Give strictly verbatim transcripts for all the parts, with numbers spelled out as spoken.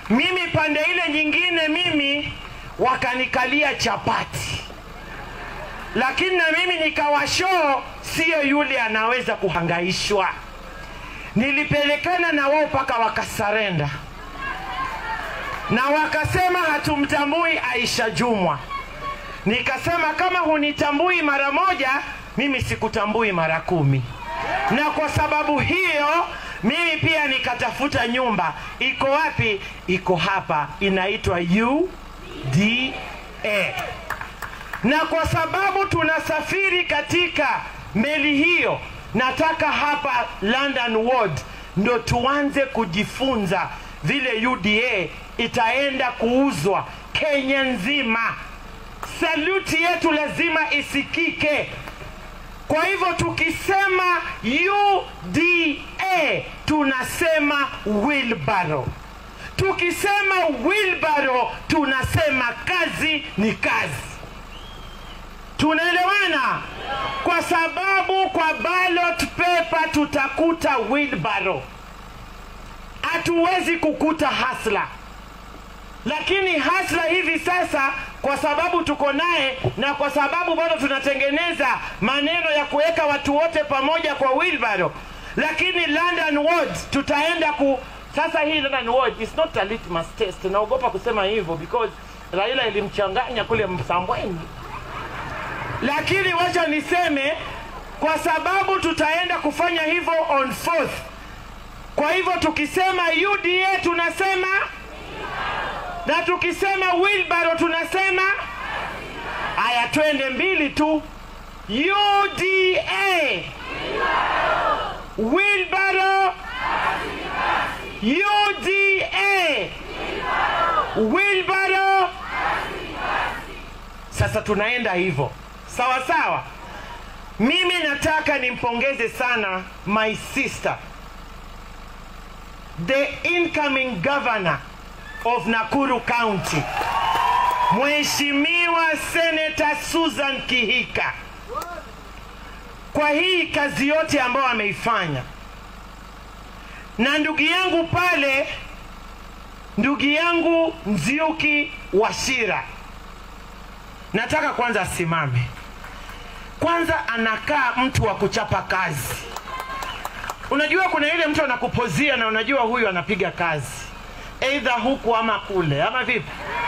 Mimi pande ile nyingine mimi wakanikalia chapati. Lakini na mimi nikawashow sio yule anaweza kuhangaishwa. Nilipelekana na wao paka wakasarenda. Na wakasema hatumtambui Aisha Jumwa. Nikasema kama hunitambui mara moja, mimi sikutambui mara kumi. Na kwa sababu hiyo, mimi pia nikatafuta nyumba. Iko wapi? Iko hapa. Inaitwa U D A. Na kwa sababu tunasafiri katika meli hiyo, nataka hapa London Ward ndo tuanze kujifunza vile U D A itaenda kuuzwa Kenya nzima. Saluti yetu lazima isikike. Kwa hivyo tukisema U D A tunasema wheelbarrow. Tukisema wheelbarrow tunasema kazi ni kazi. Tunaelewana? Kwa sababu kwa ballot paper tutakuta wheelbarrow. Hatuwezi kukuta hasla. Lakini hasla hivi sasa kwa sababu tuko naye na kwa sababu bado tunatengeneza maneno ya kuweka watu wote pamoja kwa wheelbarrow. Lakini London Ward tutaenda ku sasa hii London Ward is not a litmus test. Naogopa kusema hivyo because Raila ilimchanganya kule Msambweni. Lakini wacha niseme kwa sababu tutaenda kufanya hivyo on fourth. Kwa hivyo tukisema U D A tunasema na tukisema wheelbarrow tunasema aya twende mbili tu. U D A wheelbarrow, U D A wheelbarrow. Sasa tunaenda hivyo. Sawa sawa. Mimi nataka nimpongeze sana my sister, the incoming governor of Nakuru County, Mheshimiwa Senator Susan Kihika, kwa hii kazi yote ambayo ameifanya. Na ndugu yangu pale, ndugu yangu Nziuki Wachira, nataka kwanza asimame. Kwanza anakaa mtu wa kuchapa kazi. Unajua kuna ile mtu anakupozia na unajua huyu anapiga kazi. Either huku ama kule, ama vipi?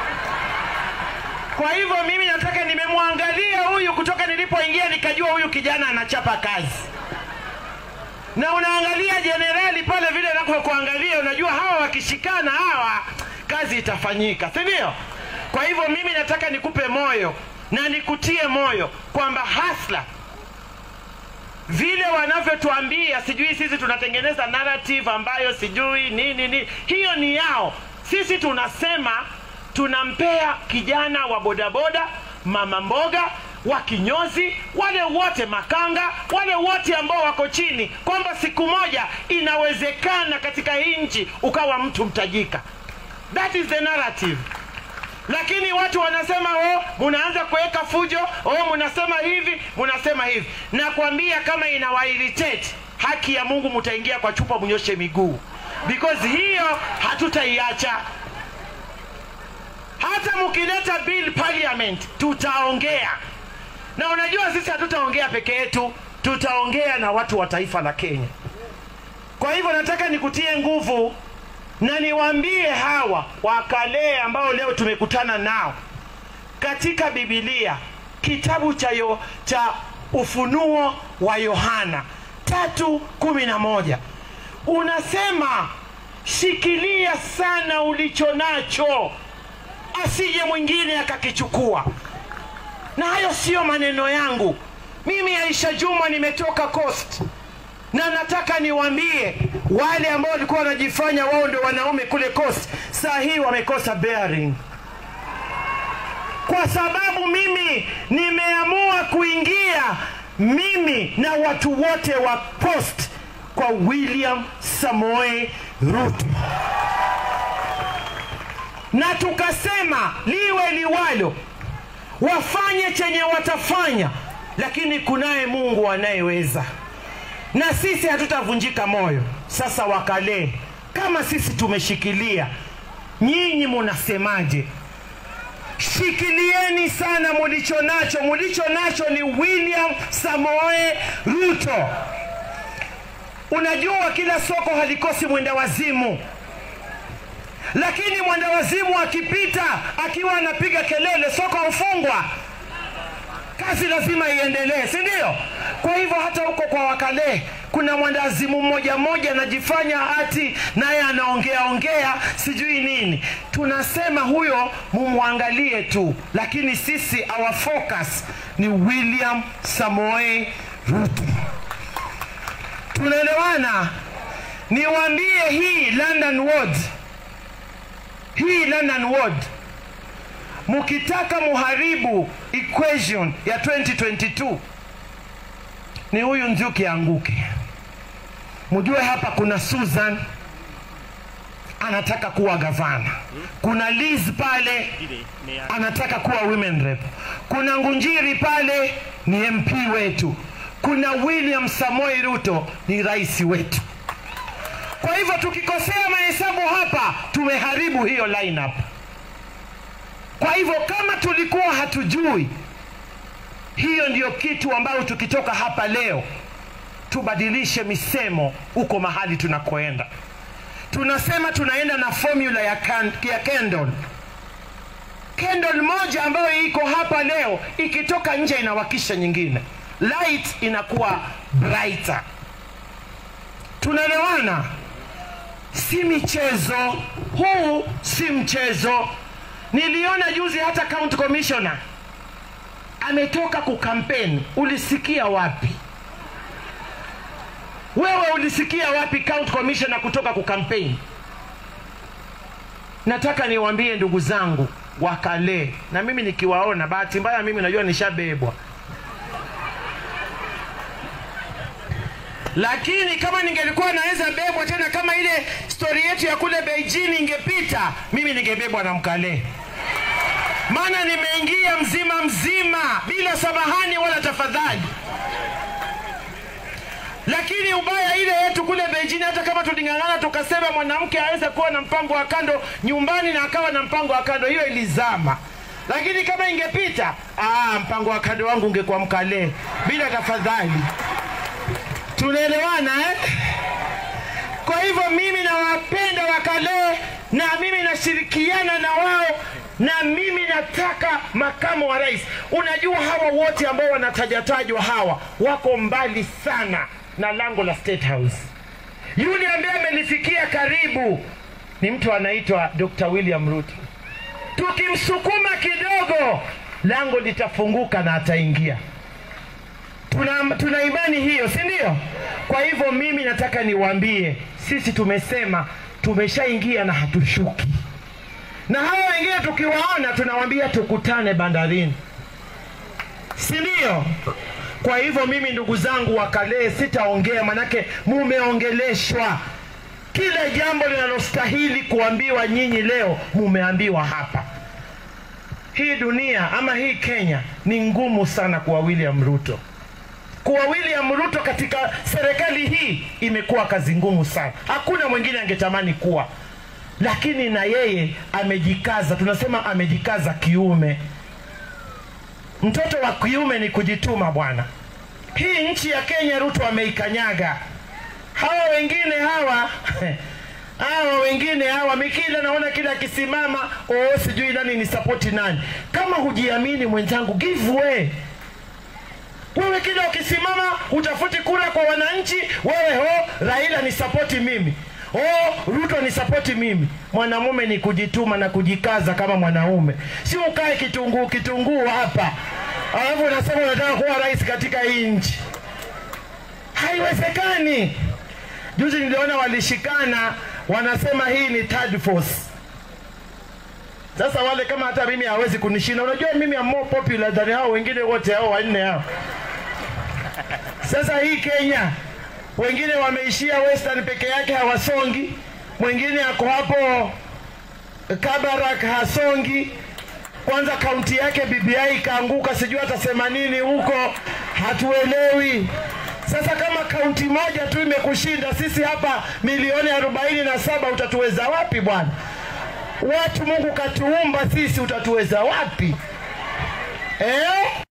Kwa hivyo mimi nataka nimemwangalia huyu kutoka nilipoingia nikajua huyu kijana anachapa kazi. Na unaangalia generali pale vile nako kuangalia unajua hawa wakishikana hawa kazi itafanyika, si ndio? Kwa hivyo mimi nataka nikupe moyo na nikutie moyo kwamba hasla vile wanavyotuambia sijui sisi tunatengeneza narrative ambayo sijui nini nini, hiyo ni yao. Sisi tunasema tunampea kijana wa bodaboda, mama mboga, wa kinyozi, wale wote makanga, wale wote ambao wako chini, kwamba siku moja inawezekana katika hii nchi ukawa mtu mtajika. That is the narrative. Lakini watu wanasema oh munaanza kuweka fujo, oh munasema hivi, munasema hivi. Na kuambia kama inawairritate, haki ya Mungu mutaingia kwa chupa mnyoshe miguu. Because hiyo hatutaiacha. Hata mkileta bill parliament tutaongea. Na unajua sisi hatutaongea peke yetu, tutaongea na watu wa taifa la Kenya. Kwa hivyo nataka nikutie nguvu na niwaambie hawa wakale ambao leo tumekutana nao katika Biblia, kitabu cha yo, cha Ufunuo wa Yohana tatu kumi na moja unasema shikilia sana ulicho nacho asije mwingine akakichukua. Na hayo sio maneno yangu mimi, Aisha Jumwa, nimetoka Coast. Na nataka niwaambie wale ambao walikuwa wanajifanya wao ndio wanaume kule Coast, saa hii wamekosa bearing. Kwa sababu mimi nimeamua kuingia mimi na watu wote wa Coast kwa William Samoei Ruto. Na tukasema liwe liwalo, wafanye chenye watafanya, lakini kunaye Mungu anayeweza. Na sisi hatutavunjika moyo. Sasa wakale, kama sisi tumeshikilia nyinyi munasemaje? Shikilieni sana mulicho nacho. Mulicho nacho ni William Samoei Ruto. Unajua kila soko halikosi mwenda wazimu, lakini mwenda wazimu akipita akiwa anapiga kelele, soko hufungwa. Kazi lazima iendelee, si ndio? Kwa hivyo hata huko kwa Wakale kuna mwandazimu mmoja mmoja anajifanya ati naye anaongea ongea sijui nini. Tunasema huyo mumwangalie tu, lakini sisi our focus ni William Samoei Ruto. Tunaelewana? Niwaambie hii London Ward, hii London Ward, mukitaka muharibu equation ya twenty twenty-two, ni huyu Njuki anguke. Mjue hapa kuna Susan anataka kuwa gavana, kuna Liz pale anataka kuwa women rep, kuna Ngunjiri pale ni M P wetu, kuna William Samoei Ruto ni rais wetu. Kwa hivyo tukikosea mahesabu hapa, tumeharibu hiyo lineup. Kwa hivyo kama tulikuwa hatujui, hiyo ndiyo kitu ambayo tukitoka hapa leo tubadilishe misemo uko mahali tunakoenda. Tunasema tunaenda na formula ya, kan, ya candle. Candle moja ambayo iko hapa leo ikitoka nje inawakisha nyingine. Light inakuwa brighter. Tunaelewana? Si michezo. Huu si mchezo. Niliona juzi hata county commissioner ametoka kukampeni. Ulisikia wapi? Wewe ulisikia wapi county commissioner kutoka kukampeni? Nataka niwaambie ndugu zangu Wakale, na mimi nikiwaona, bahati mbaya mimi najua nishabebwa, lakini kama ningelikuwa naweza bebwa tena, kama ile story yetu ya kule Beijing ingepita, mimi ningebebwa na Mkale. Maana nimeingia mzima mzima bila samahani wala tafadhali. Lakini ubaya ile yetu kule Beijing, hata kama tulingangana tukasema mwanamke aweza kuwa na mpango wa kando nyumbani na akawa na mpango wa kando, hiyo ilizama. Lakini kama ingepita, ah, mpango wa kando wangu ungekuwa Mkale bila tafadhali. Tunaelewana eh? Kwa hivyo mimi nawapenda Wakale, na mimi nashirikiana na wao, na mimi nataka makamu wa rais. Unajua hawa wote ambao wanatajatajwa hawa wako mbali sana na lango la State House. Yule ambaye amelifikia karibu ni mtu anaitwa Doctor William Ruto. Tukimsukuma kidogo, lango litafunguka na ataingia. Tuna, tuna imani hiyo, si ndio? Kwa hivyo mimi nataka niwaambie, sisi tumesema tumeshaingia na hatushuki. Na hawa wengine tukiwaona tunawaambia tukutane bandarini, si ndio? Kwa hivyo mimi ndugu zangu Wakale sitaongea, manake mumeongeleshwa. Kila jambo linalostahili kuambiwa nyinyi leo mumeambiwa hapa. Hii dunia ama hii Kenya ni ngumu sana kwa William Ruto. Kwa William Ruto katika serikali hii imekuwa kazi ngumu sana. Hakuna mwingine angetamani kuwa. Lakini na yeye amejikaza. Tunasema amejikaza kiume. Mtoto wa kiume ni kujituma bwana. Hii nchi ya Kenya Ruto ameikanyaga. Hawa wengine hawa hawa wengine hawa mikila naona kila kisimama, oh sijui nani ni support nani. Kama hujiamini mwenzangu, give way. Wewe kila ukisimama utafuti kura kwa wananchi, wewe ho Raila ni support mimi, oh Ruto ni support mimi. Mwanamume ni kujituma na kujikaza kama mwanaume. Si ukae kitunguu kitunguu hapa alafu unasema unataka kuwa rais katika hii nchi. Haiwezekani. Juzi niliona walishikana wanasema hii ni third force. Sasa wale kama hata mimi hawezi kunishinda. Unajua mimi am more popular than hao wengine wote hao wanne hao. Sasa hii Kenya wengine wameishia Western peke yake hawasongi. Mwingine ako hapo Kabarak hasongi. Kwanza kaunti yake B B I ikaanguka, sijui atasema nini huko, hatuelewi. Sasa kama kaunti moja tu imekushinda, sisi hapa milioni arobaini na saba utatuweza wapi bwana? watu Mungu katuumba sisi, utatuweza wapi? Eh?